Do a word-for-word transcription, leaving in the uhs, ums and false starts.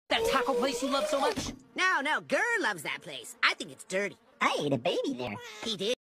That taco place you love so much? No, no, Gurr loves that place. I think it's dirty. I ate a baby there. He did.